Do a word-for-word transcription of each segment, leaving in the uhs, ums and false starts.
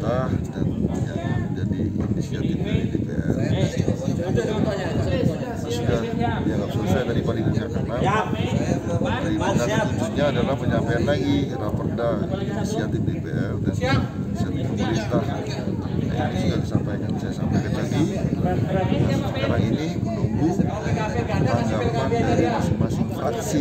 pemerintah dan yang menjadi inisiatif dari D P R. Sudah dianggap selesai dari paripurna ke enam. Paripurna ketujuhnya adalah penyampaian lagi raperda inisiatif D P R dan inisiatif pemerintah. Nah, ini sudah disampaikan, saya sampaikan lagi. Nah, sekarang ini menunggu tanggapan dari masing-masing fraksi.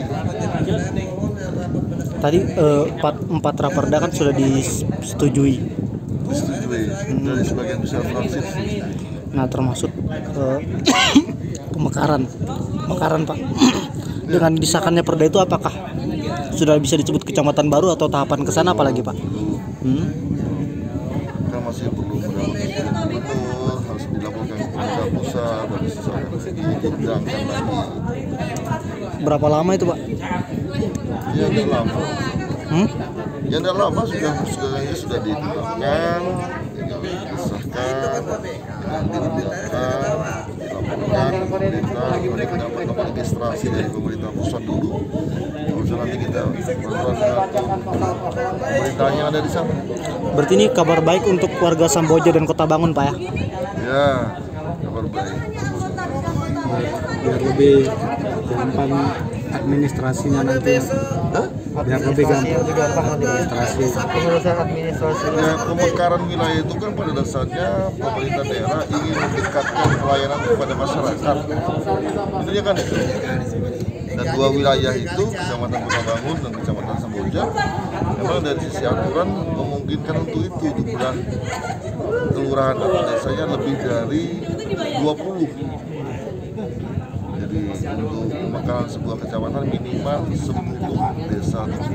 Tadi eh, empat, empat raperda kan sudah disetujui. Disetujui dari sebagian besar fraksi. Nah, termasuk eh, pemekaran, pemekaran Pak. Dengan disahkannya perda itu apakah sudah bisa disebut kecamatan baru atau tahapan ke sana apalagi Pak? Hmm? Kan masih perlu mendapat gubernur, harus dilaporkan ke pemerintah pusat, dan diundangkan lagi. Berapa lama itu Pak? Ya udah lama. Hmm? Ya udah lama sudah segalanya sudah ditetapkan, tinggal disahkan, dengan diundangkan, dilaporkan ke pemerintah, mereka dapat dapat registrasi dari pemerintah pusat dulu. Lalu nanti kita berbuat dengan pemerintah yang ada di sana. Berarti ini kabar baik untuk warga Samboja dan Kota Bangun Pak ya? Ya, kabar baik. Biar lebih gampang administrasinya nanti. Hah? Biar lebih gampang administrasi. Pengurusan administrasi. Ya, pemekaran wilayah itu kan pada dasarnya pemerintah daerah ingin meningkatkan pelayanan kepada masyarakat. Intinya kan itu. Dan dua wilayah itu, Kecamatan Kota Bangun dan Kecamatan Samboja, memang dari sisi aturan memungkinkan untuk itu. Jumlah kelurahan atau desanya lebih dari dua puluh. Jadi untuk pemekaran sebuah kecamatan minimal sepuluh desa atau